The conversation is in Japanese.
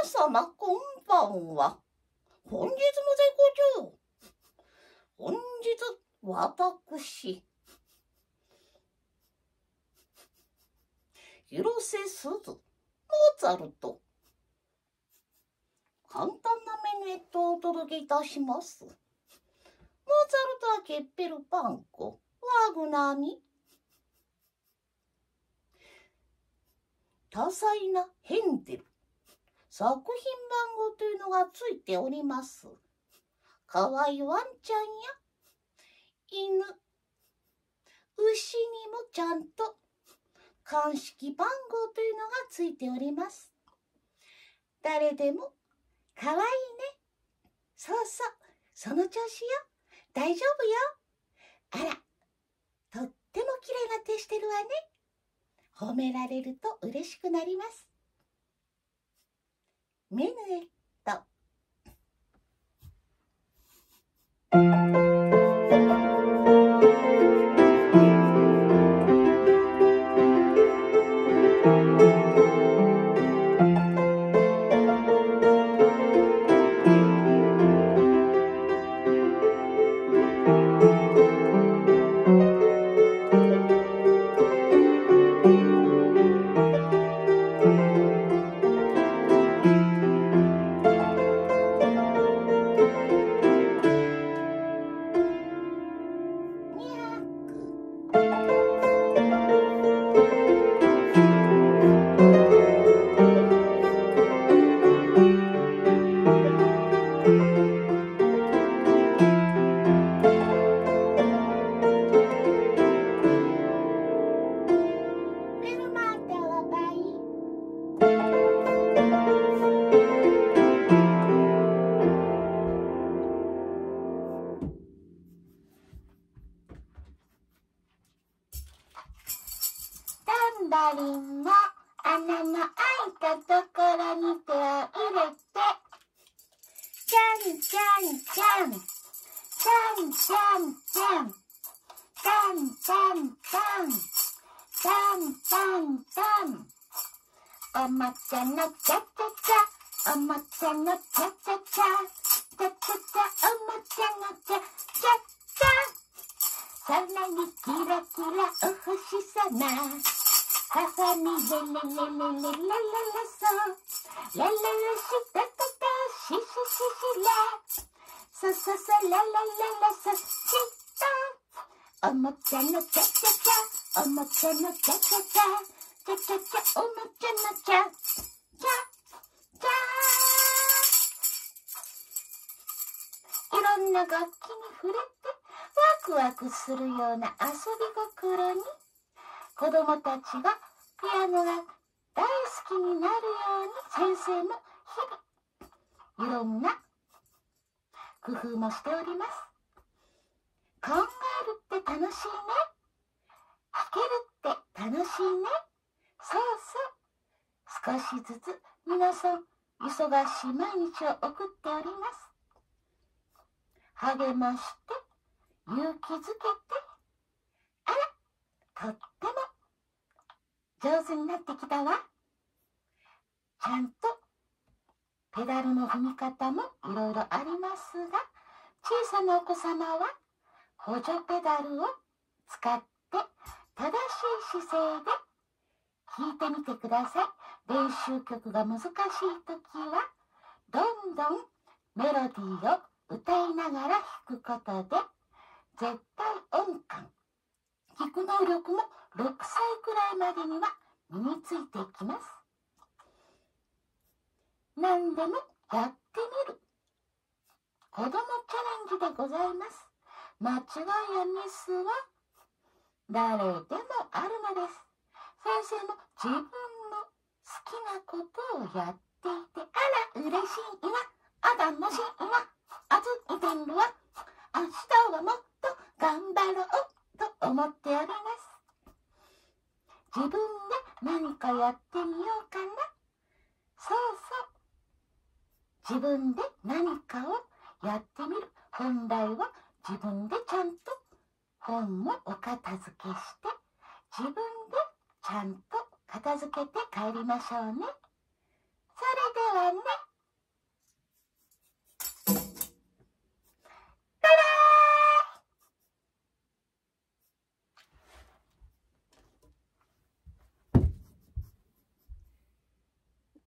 様こんばんは。本日も絶好調。本日私広瀬すずモーツァルト簡単なメニュエットをお届けいたします。モーツァルトはケッペルパンコワグナーに多彩なヘンデル作品番号というのがついております。かわいいワンちゃんや犬、牛にもちゃんと鑑識番号というのがついております。誰でもかわいいね。そうそう、その調子よ。大丈夫よ。あら、とってもきれいな手してるわね。褒められると嬉しくなります。メヌエット。タンバリンの穴の開いたところに手を入れて、チャンチャンチャン、チャンチャンチャン、チャンチャンチャン、チャンチャンチャン。おもちゃのチャチャチャ、おもちゃのチャチャチャ、チャチャチャ、おもちゃのチャチャチャ。さらにキラキラお星様、母にレレレレレレレレレそう、レレレシタタタシシシシラ、ソソソララララソシタ。おもちゃのチャチャチャ、おもちゃのチャチャチャ、チャチャチャ、おもちゃのチャチャチャ。いろんな楽器に触れてワクワクするような遊び心に、子供たちがピアノが大好きになるように先生も日々いろんな工夫もしております。考えるって楽しいね。弾けるって楽しいね。そうそう、少しずつ皆さん忙しい毎日を送っております。励まして勇気づけて、あら、とっても上手になってきたわ。ちゃんとペダルの踏み方もいろいろありますが、小さなお子様は補助ペダルを使って正しい姿勢で弾いてみてください。練習曲が難しいときはどんどんメロディーを歌いながら弾くことで絶対音感、聴く能力も6歳くらいまでには身についていきます。何でもやってみる子どもチャレンジでございます。間違いやミスは誰でもあるのです。先生も自分の好きなことをやっていて、あら嬉しいわ、あ楽しいわ、あずいてるわ、明日はもっと頑張ろうと思っております。自分で何かやってみようかな。そうそう、自分で何かをやってみる。本来は自分でちゃんと本をお片付けして、自分でちゃんと片付けて帰りましょうね。それではね。